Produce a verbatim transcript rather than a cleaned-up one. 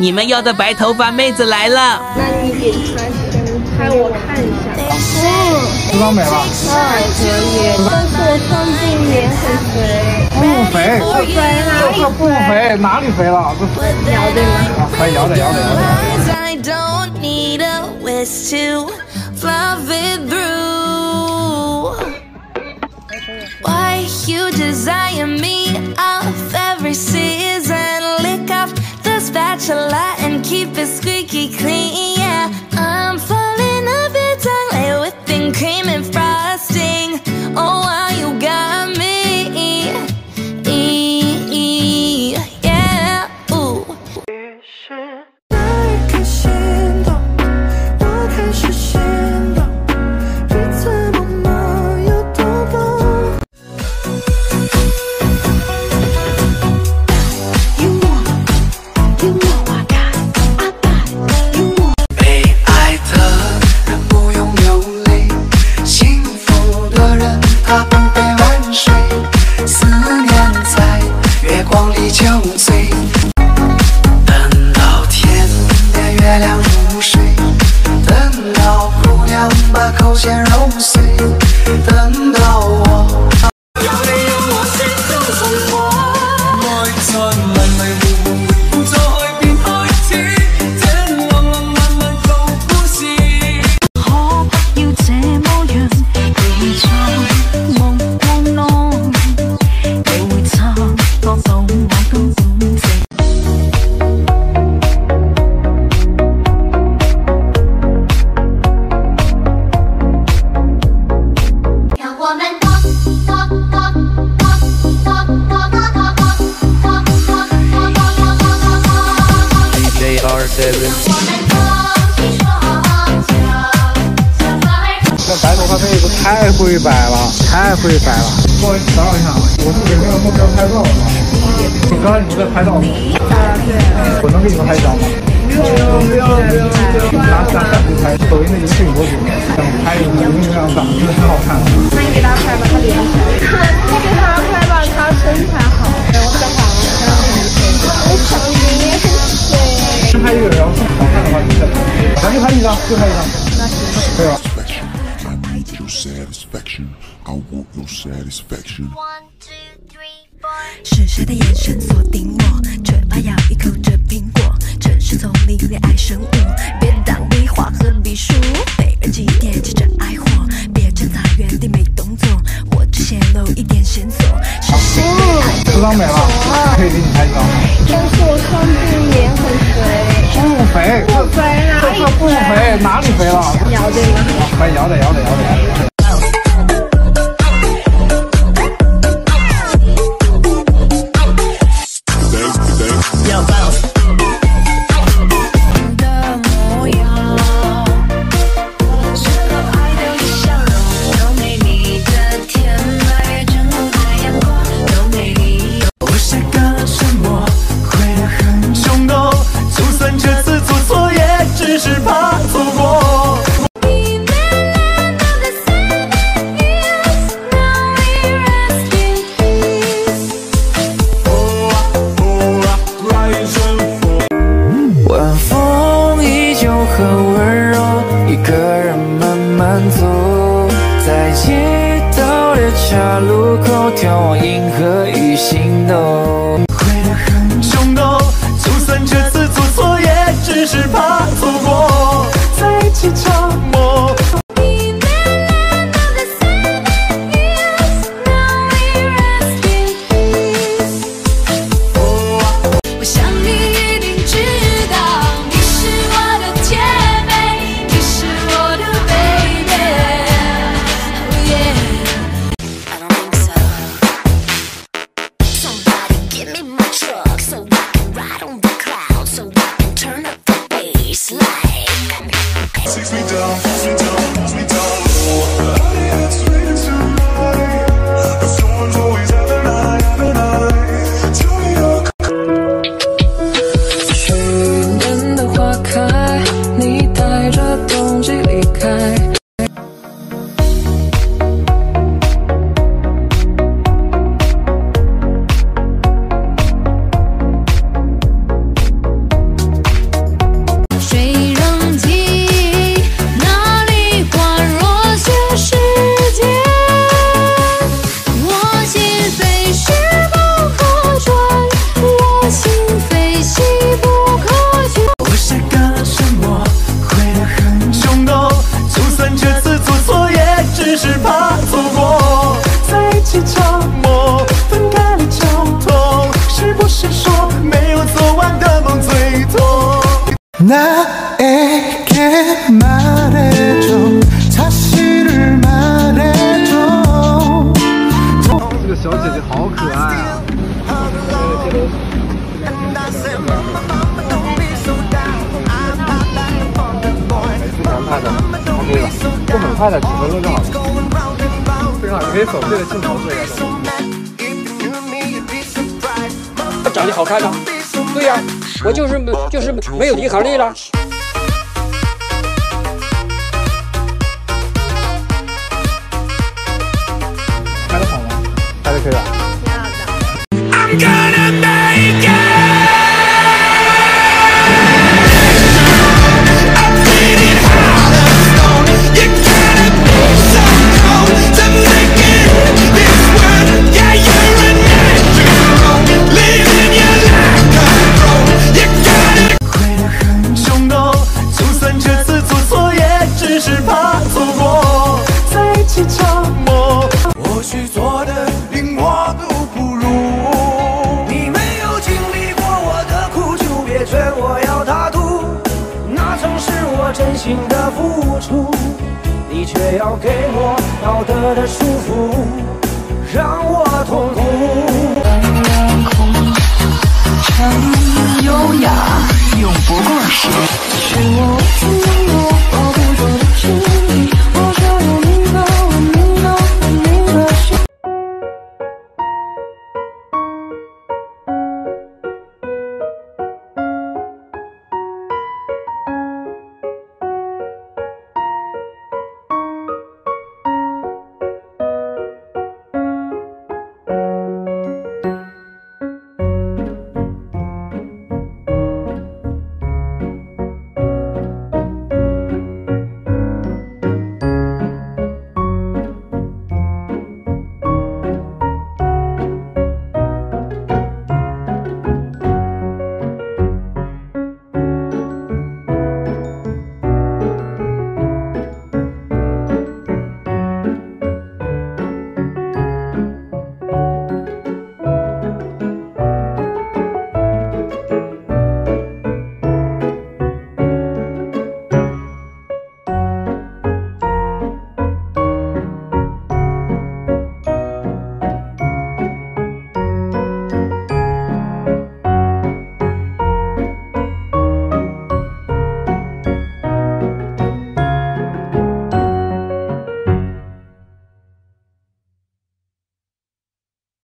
你们要的白头发妹子来了。 那你给他先拍我看一下。嗯， 知道美了。 还可以，但是我上镜脸很肥。 不肥， 不肥哪里这不肥？哪里肥了？这摇对吗？ 可以摇的，摇的，摇的。 Why you desire me of every season? Lick off the spatula and keep it squeaky clean. Yeah, I'm falling off your tongue like whipping cream and frosting. Oh, wow, you got me. Yeah, ooh. 这白头发妹子太会摆了，太会摆了。不好意思，打扰一下，我是给那个目标拍照的吗？你刚才你们在拍照吗？我能给你们拍一张吗？不用不用不用不用不用。拿拿相机拍，抖音的一个摄影博主，想拍一个明明样长，真的挺好看的。 那你给他拍吧，他脸小。你给他拍吧，他身材好。哎，我等会儿我想你也很水。 先拍一个人，然后好看的话你再拍。咱就拍一张，就拍一张。 那行。 对吧？ Satisfaction, I want no satisfaction. 是谁的眼神锁定我，嘴巴咬一口这苹果，城市丛林恋爱生物，别当壁画和笔书，被人祭奠记着爱火，别站在原地没动作，或者泄露一点线索。是谁被爱这张美了，可以给你拍一张。 但是我上镜脸很肥。 不肥， 不肥哪里这不肥？哪里肥了？ 摇对吗？ 可以摇的，摇的，摇的，摇的。 路口眺望银河与星斗， 会得很冲动，就算这次做错，也只是怕错过，在一起长梦。 Somebody 나에게 말해줘 사실을 말해줘 这个小姐姐好可爱啊！之前拍的 OK 了，不很快的几分钟就好了。非常，你可以手对着镜头做一下动作。 长得好看啊！对呀、啊，我就是就是没有抵抗力了。 拍的好吗？拍的可以吧？ 真心的付出，你却要给我道德的束缚，让我痛苦。成优雅，永不过时。是我